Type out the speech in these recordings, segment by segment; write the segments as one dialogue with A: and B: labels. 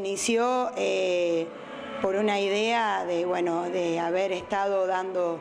A: inició por una idea de, bueno, de haber estado dando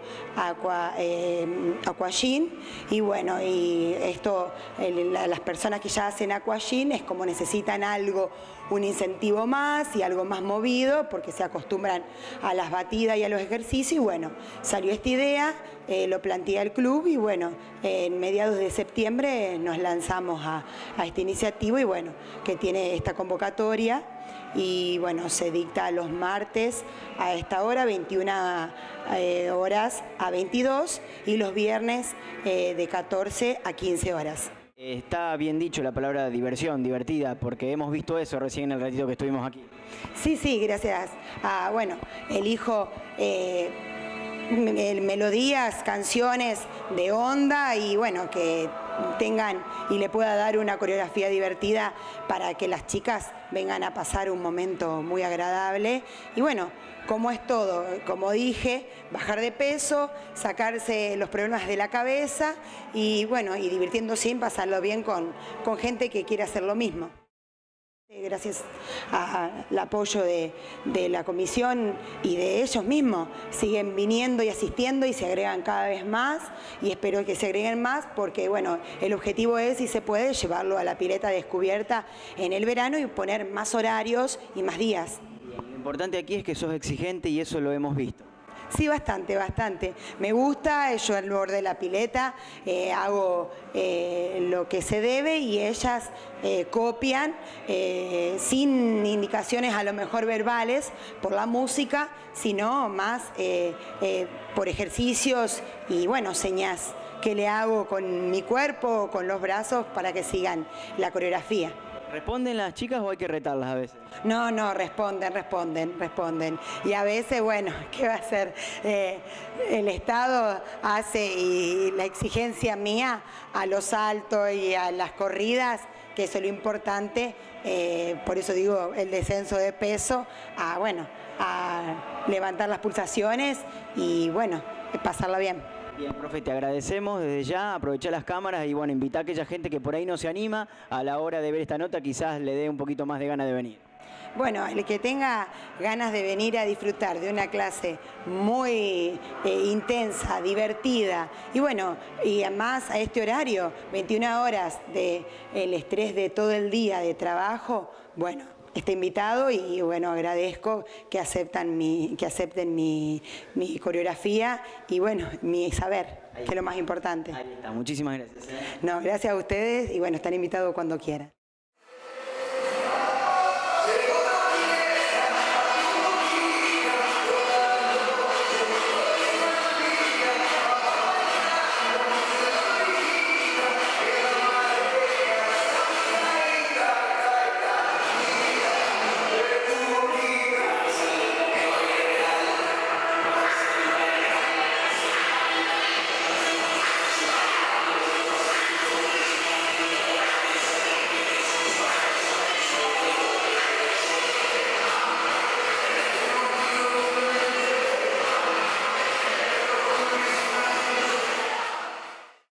A: aquagym y bueno, y esto, las personas que ya hacen aquagym es como necesitan algo, un incentivo más y algo más movido porque se acostumbran a las batidas y a los ejercicios y bueno, salió esta idea, lo plantea el club y bueno, en mediados de septiembre nos lanzamos a esta iniciativa y bueno, que tiene esta convocatoria y bueno, se dicta los martes a esta hora, 21 horas a 22 y los viernes de 14 a 15 horas.
B: Está bien dicho la palabra diversión, divertida, porque hemos visto eso recién en el ratito que estuvimos aquí.
A: Sí, sí, gracias. Bueno, elijo melodías, canciones de onda y bueno, que tengan y le pueda dar una coreografía divertida para que las chicas vengan a pasar un momento muy agradable y bueno, como es todo, como dije, bajar de peso, sacarse los problemas de la cabeza y bueno, y divirtiéndose y pasarlo bien con gente que quiere hacer lo mismo. Gracias al apoyo de la comisión y de ellos mismos, siguen viniendo y asistiendo y se agregan cada vez más y espero que se agreguen más porque bueno, el objetivo es, si se puede, llevarlo a la pileta descubierta en el verano y poner más horarios y más días.
B: Lo importante aquí es que sos exigente y eso lo hemos visto.
A: Sí, bastante, bastante. Me gusta, yo al borde de la pileta hago lo que se debe y ellas copian sin indicaciones a lo mejor verbales por la música, sino más por ejercicios y bueno, señas que le hago con mi cuerpo, con los brazos para que sigan la coreografía.
B: ¿Responden las chicas o hay que retarlas a veces?
A: No, no, responden. Y a veces, bueno, ¿qué va a hacer? El Estado hace y la exigencia mía a los saltos y a las corridas, que eso es lo importante, por eso digo el descenso de peso, bueno, a levantar las pulsaciones y bueno, pasarla bien.
B: Bien, profe, te agradecemos desde ya, aprovechar las cámaras y bueno, invitar a aquella gente que por ahí no se anima, a la hora de ver esta nota quizás le dé un poquito más de ganas de venir.
A: Bueno, el que tenga ganas de venir a disfrutar de una clase muy intensa, divertida y bueno, y además a este horario, 21 horas del estrés de todo el día de trabajo, bueno, está invitado y bueno, agradezco que acepten mi coreografía y bueno, mi saber, que es lo más importante.
B: Ahí está, muchísimas gracias.
A: No, gracias a ustedes y bueno, están invitados cuando quieran.